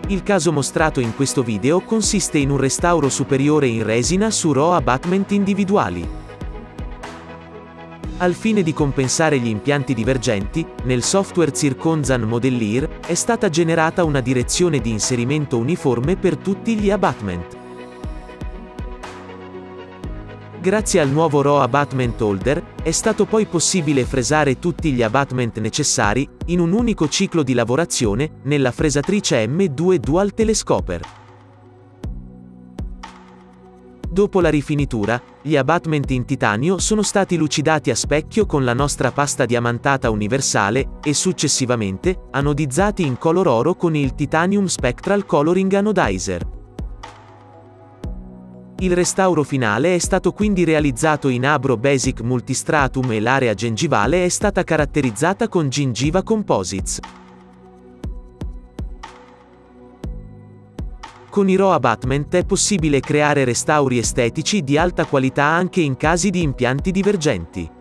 Il caso mostrato in questo video consiste in un restauro superiore in resina su RO abutment individuali. Al fine di compensare gli impianti divergenti, nel software Circonzan Modellier è stata generata una direzione di inserimento uniforme per tutti gli abutment. Grazie al nuovo RO Abutment Holder, è stato poi possibile fresare tutti gli abutment necessari, in un unico ciclo di lavorazione, nella fresatrice M2 Dual Telescoper. Dopo la rifinitura, gli abutment in titanio sono stati lucidati a specchio con la nostra pasta diamantata universale, e successivamente, anodizzati in color oro con il Titanium Spectral Coloring Anodizer. Il restauro finale è stato quindi realizzato in Abro Basic Multistratum e l'area gengivale è stata caratterizzata con Gingiva Composites. Con i RO Abutment è possibile creare restauri estetici di alta qualità anche in casi di impianti divergenti.